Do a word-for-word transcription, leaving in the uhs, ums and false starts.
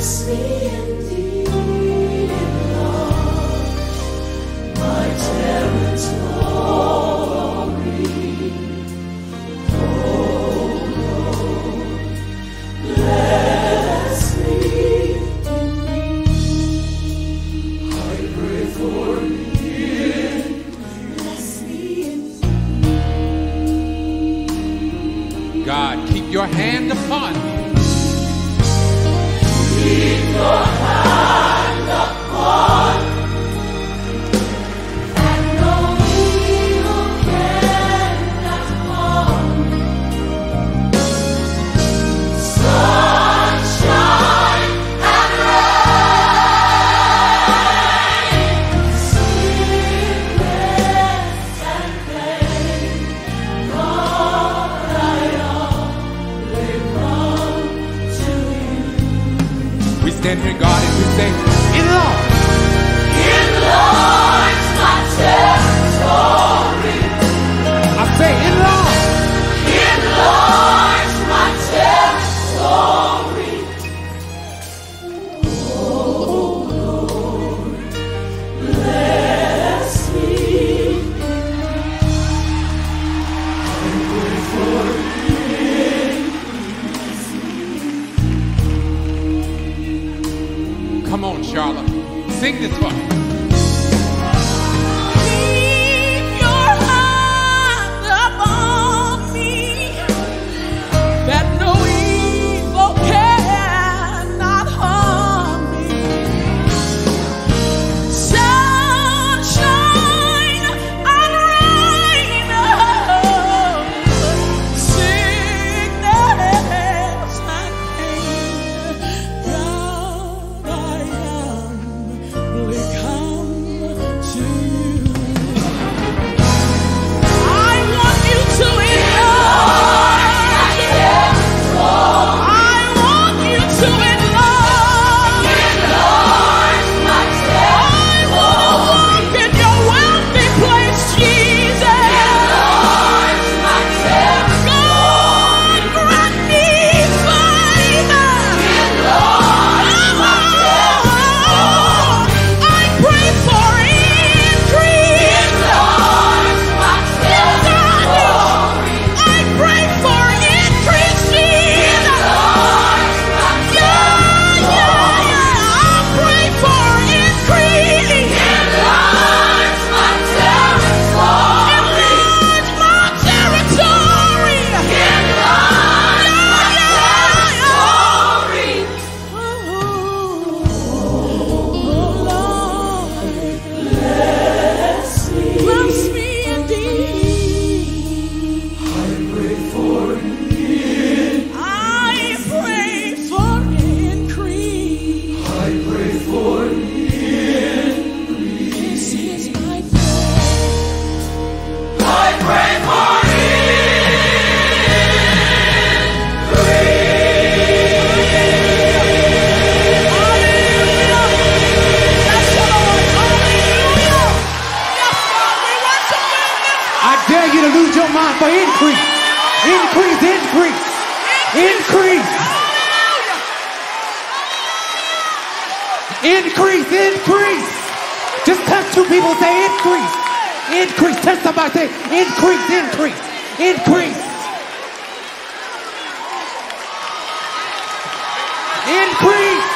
God, keep your hand upon me. Keep your hand upon me, and no evil cannot harm me. Sunshine and rain, sickness and pain, God, I only come to you. We stand here, God, and we say, enlarge. Enlarge my territory. I say, enlarge. Enlarge my territory. Oh Lord, bless me. I pray for Come on, Charlotte. Sing this one. Keep your hand upon me, that no evil cannot harm me. Sunshine and rain, sickness and pain, God, I humbly come to you. I want you to enlarge. I want you to enlarge. Enlarge my territory. I want to walk in your wealthy place, Jesus. Enlarge my territory. God, grant me favor. Enlarge my territory. I pray for increase. Enlarge my territory. I pray for increase, Jesus. Enlarge my territory. Yeah, yeah, yeah. I pray for increase. Enlarge my territory. Enlarge my territory. Enlarge my territory. Oh, Lord, bless me. Bless me indeed. I pray for increase. I pray for increase. I pray for increase. This is my prayer. I pray for I dare you to lose your mind for increase. Increase, increase, increase. Increase, increase. Just touch two people, say increase. Increase. Touch somebody, say increase, increase, increase. Increase.